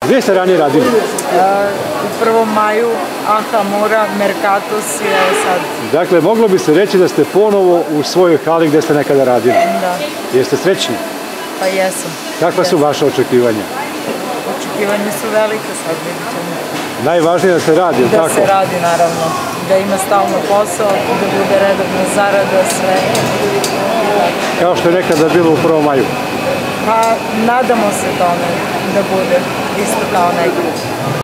Gdje ste ranije radili? U Prvom maju, Aha Mura, Mercatus i evo sad. Dakle, moglo bi se reći da ste ponovo u svojoj hali gdje ste nekada radili. Da. Jeste srećni? Pa jesam. Kakva su vaše očekivanja? Očekivanja su velike, sad vidit ćemo. Najvažnije je da se radi, ili tako? Da se radi, naravno. Da ima stalno posao, da bude redovna zarada, sve. Kao što je nekada bilo u Prvom maju. Pa nadamo se tome da bude isto kao nekada.